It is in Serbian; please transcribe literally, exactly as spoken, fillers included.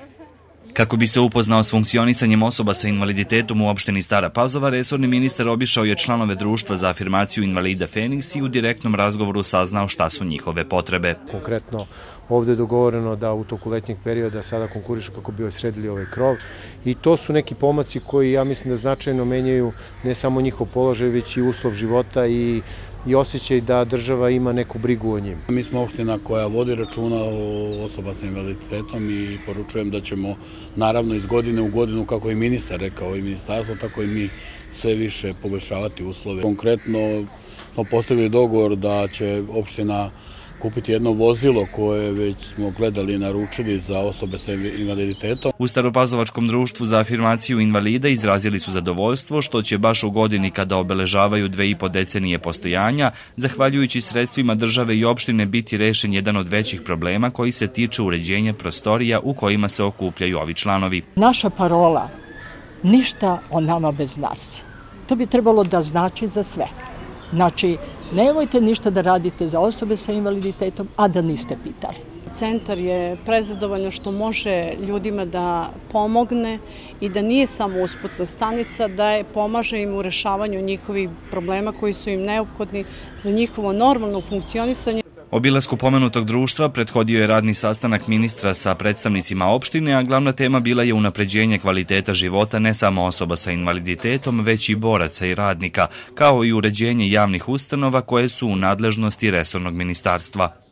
Kako bi se upoznao s funkcionisanjem osoba sa invaliditetom u opštini Stara Pazova, resorni ministar obišao je članove društva za afirmaciju invalida Feniks i u direktnom razgovoru saznao šta su njihove potrebe. Konkretno, ovde je dogovoreno da u toku letnjeg perioda sada konkurišu kako bi sredili ovaj krov i to su neki pomaci koji ja mislim da značajno menjaju ne samo njihov položaj, već i uslov života i i osjećaj da država ima neku brigu o njim. Mi smo opština koja vodi računa o osoba sa invaliditetom i poručujem da ćemo naravno iz godine u godinu, kako je ministar rekao i ministarstvo, tako i mi sve više poboljšavati uslove. Konkretno smo postavili dogovor da će opština kupiti jedno vozilo koje već smo gledali i naručili za osobe sa invaliditetom. U Staropazovačkom društvu za afirmaciju invalida izrazili su zadovoljstvo što će baš u godini kada obeležavaju dve i po decenije postojanja, zahvaljujući sredstvima države i opštine, biti rešen jedan od većih problema koji se tiče uređenja prostorija u kojima se okupljaju ovi članovi. Naša parola, ništa o nama bez nas. To bi trebalo da znači za sve. Znači, nemojte ništa da radite za osobe sa invaliditetom, a da niste pitali. Centar je prezadovoljno što može ljudima da pomogne i da nije samo usputna stanica, da je pomaže im u rešavanju njihovih problema koji su im neophodni za njihovo normalno funkcionisanje. Obilasku pomenutog društva prethodio je radni sastanak ministra sa predstavnicima opštine, a glavna tema bila je unapređenje kvaliteta života ne samo osoba sa invaliditetom, već i boraca i radnika, kao i uređenje javnih ustanova koje su u nadležnosti resornog ministarstva.